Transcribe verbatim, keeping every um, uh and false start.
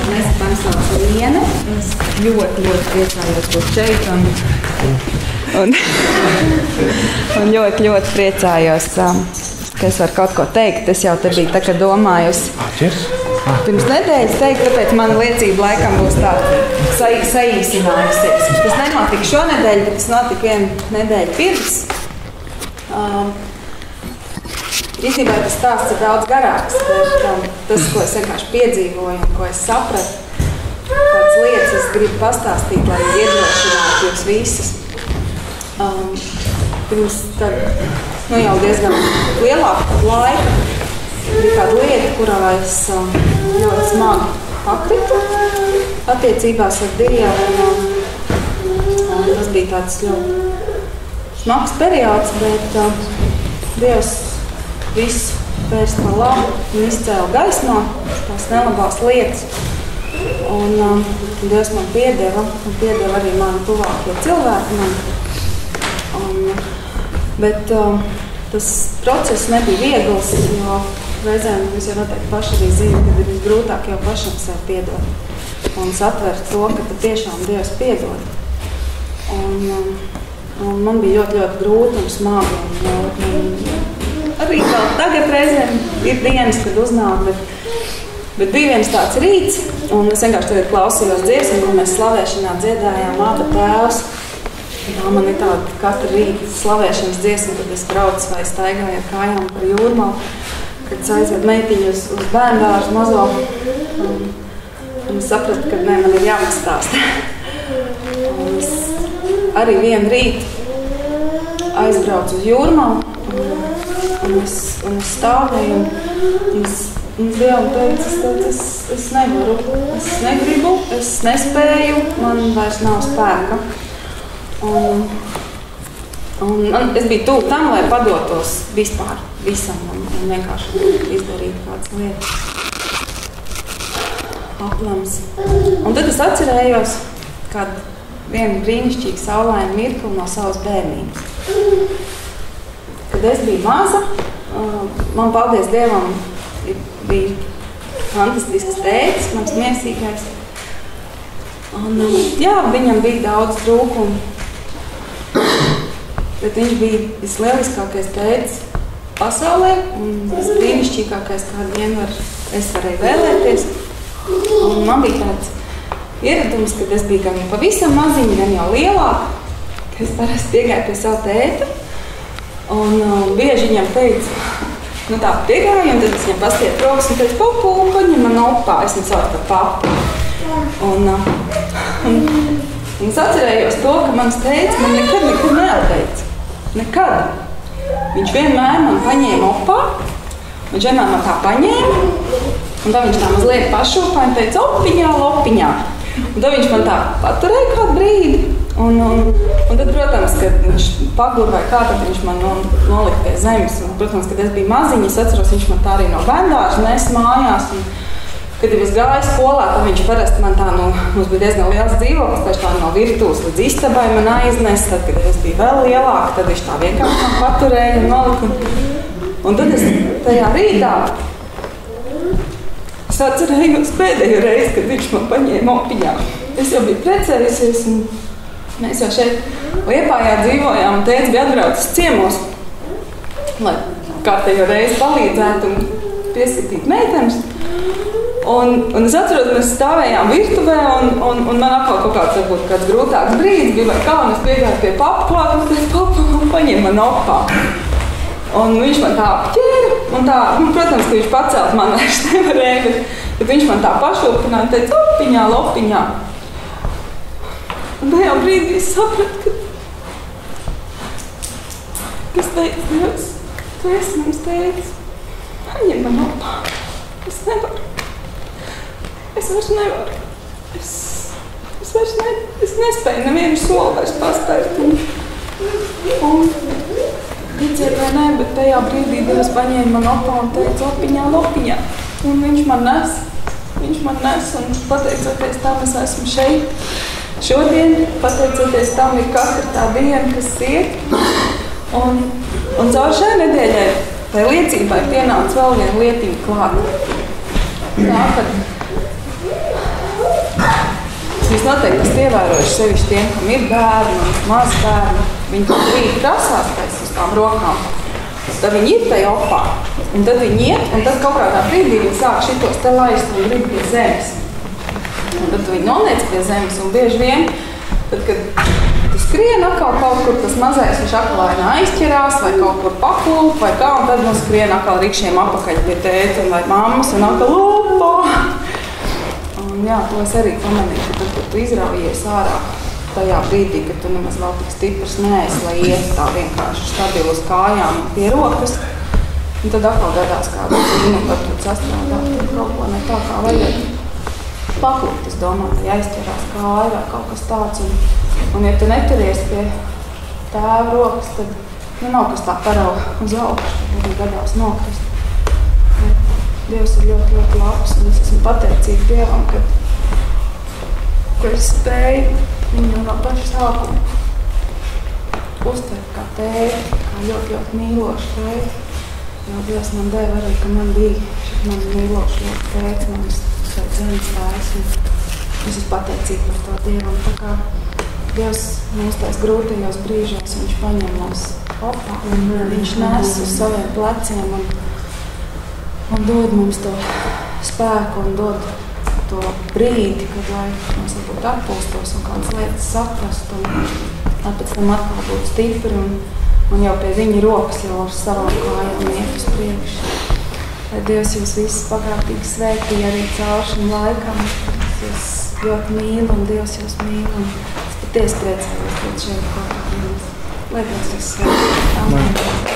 Mēs pārsauc Liene. Es ļoti, ļoti priecājos būt šeit un, un, un ļoti, ļoti priecājos, ka es varu kaut ko teikt. Es jau te biju tā, ka domājusi pirms nedēļas teikt, tāpēc mana liecība laikam būs tā sa saīsinājusies. Tas nenotika šonedēļ, bet tas notika vienu nedēļu pirms. Um, Īstenībā tas stāsts ir daudz garāks, bet um, tas, ko es vienkārši piedzīvoju un ko es sapratu, kādas lietas es gribu pastāstīt, lai iedrošinātu jūs visus. Um, pirms tad, nu jau diezgan lielāku laika bija kāda lieta, kurā es um, ļoti smagi pakritu attiecībās ar Dievu. Un, um, tas bija tāds ļoti smags periods, bet um, Dievs visu vērst par labu un izcēla gaismā tās nelabās lietas. Un um, Dievs man piedeva, un piedeva arī mani tuvākie cilvēki. Man. Un, bet um, tas process nebija viegls, jo reizēm jūs jau noteikti paši arī zina, kad ir visgrūtāk jau pašam sev piedot un satvert to, ka patiešām Dievs piedod. Un, um, un man bija ļoti, ļoti grūti un smagi. Un, un, arī vēl tagad reizēm ir dienas, kad uznāk, bet, bet bija viens tāds rīts, un es vienkārši tagad klausījos dziesmu, un mēs slavēšanā dziedājām Āba Tēvs. Tā man ir tāda katru rītu slavēšanas dziesma, kad es braucu vai staigāju ar kājām par Jūrmalu, kad es aizvedu meitiņu uz, uz bērndārzu mazo, un, un es sapratu, ka ne, man ir jāpastāsta. Un es arī vienu rītu aizbraucu uz Jūrmalu, un, un, es, un es stāvēju, un es, un es Dievam teicu, es, teicu es, es nevaru, es negribu, es nespēju, man vairs nav spēka. Un, un man, es biju tuvu tam, lai padotos vispār visam un, un vienkārši izdarīt kādas lietas. Aplams. Un tad es atcerējos kādu vienu brīnišķīgu saulainu mirkli no savas bērnības. Kad es biju maza, man paldies Dievam, bija fantastisks tētis, mans miesīgais. Un, jā, viņam bija daudz trūkumu. Bet viņš bija vislieliskākais tētis pasaulē un visbrīnišķīgākais, kādu vien var, es varēju vēlēties. Un man bija tāds ieradums, kad es biju gan pavisam maziņa, gan jau lielāka, ka es parasti piegāju pie savu tēti. Un um, bieži viņam teica, nu tā piegāju, un tad es viņam pastiet rokas un teicu, papu, paņem man opā, es viņu saucu par papu. Un, um, un, un es atcerējos to, ka mans tētis man nekad, nekad neateica. Nekad. Viņš vienmēr man paņēma opā, viņš vienmēr man tā paņēma, un tad viņš tā mazliet pašūpā un teica, opiņā, lopiņā. Un tad viņš man tā paturēja kādu brīdi, un, un, un tad, protams, kad viņš pagur vai kā, tad viņš man nolika pie zemes. Un, protams, kad es biju maziņa, es atceros, viņš man tā arī no bērndārza nes mājās. Un, kad es gāju skolā, tad viņš parasti man tā, nu, mums bija diezgan liels dzīvoklis, tā tā no virtuves līdz istabai man aiznes, tad, kad es biju vēl lielāka, tad viņš tā vienkārši man paturēja un nolika. Un, un tad es tajā rītā, es atcerējos pēdējo reizi, kad viņš man paņēma opiņā. Es jau biju precējusies, un mēs jau šeit Liepājā dzīvojām, un tētis bija atbraucis ciemos, lai kārtējo reizi palīdzētu un pieskatīt meitenes. Un, un es atceros, mēs stāvējām virtuvē, un, un, un man atkal kaut kāds, varbūt, kāds grūtāks brīdis bija, vai kā, un es piegāju pie papu klāt, un es teicu, papu, un paņem man opā. Un viņš man tā apķēra, un tā, nu, protams, ka viņš pacelt man vairs nevarēja, bet, bet viņš man tā pašūpināja un teica, opiņā, lopiņā. Un tajā brīdī es sapratu, ka es teicu, Dievs, tu esi mums teicis, paņem man opā. Es nevaru. Es vairs nevaru. Es, es vairs ne, es nespēju nevienu soli vairs paspērt. Un, un ticiet vai ne, bet tajā brīdī Dievs paņēma man opā un teica, opiņā, lopiņā. Un viņš man nes. Viņš man nes un pateicoties tam es esmu šeit. Šodien, pateicoties tam, ir katra tā diena, kas iet. Un, un caur šai nedēļai tai liecībai pienāca vēl viena lietiņa klāt. Tā, kad Jūs noteikti esat ievērojuši sevišķi tiem, kam ir bērni un maz bērni. Viņi kaut brīdi prasās pēc uz tām rokām. Tad viņi ir tajā opā. Un tad viņi iet, un tad kaut kādā brīdī viņi sāk šitos te laist un grib pie zemes. Un tad viņi noniec pie zemes un bieži vien, tad, kad tu skrien atkal kaut kur, tas mazais viņš atkal vai aizķerās, vai kaut kur pakulp, vai kā, un tad mums skrien atkal rikšiem apakaļ pie tēta vai mammas, un atkal opā. Un jā, to es arī pamanīju, ka tad, kad tu izraujies ārā tajā brīdī, kad tu nemaz vēl tik stiprs neesi, lai iet tā vienkārši stabilu uz kājām pie rokas, un tad atkal gadās kādu zinu, var tu sastrādāt, tad kaut ko ne tā kā vajag paklupt, es domāju, ja aizķerās kāja vai kaut kas tāds, un, un ja tu neturies pie tēva rokas, tad nu, nav kas tā parauga uz augšu, tad arī gadās nokrist. Dievs ir ļoti, ļoti labs, un es esmu pateicīga Dievam, ka, ka es spēju viņu no paša sākuma uztvert kā tēti, kā ļoti, ļoti mīlošu tēti. Jo Dievs man deva arī, ka man bija šeit man mīlošu ļoti tēti, manis šeit zemes tēvs, un es esmu pateicīga par to Dievam. Tā kā Dievs mūs tais grūtajos brīžos, viņš paņem mūs opā, un viņš nes uz saviem pleciem, un un dod mums to spēku un dod to brīdi, kad lai mēs varbūt atpūstos un kādas lietas saprast un pēc tam atkal būt stipri un, un jau pie viņa rokas jau ar savām kājām iet uz priekšu. Lai Dievs jūs visus pagātīgi svētīja arī caur šim laikam. Es jūs ļoti mīlu un Dievs jūs mīlu un es patiesi priecājos pēc šeit kaut kā jums. Lai Dievs jūs svētīja. Amen.